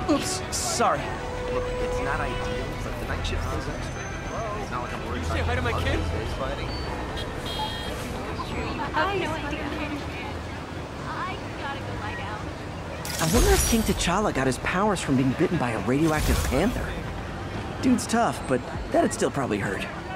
Oops, sorry. Look, it's not ideal, but the night shift is extra. It's not like I'm worried about Say hi to my kid. days fighting. I have no idea. I gotta go lie down. I wonder if King T'Challa got his powers from being bitten by a radioactive panther. Dude's tough, but that'd still probably hurt.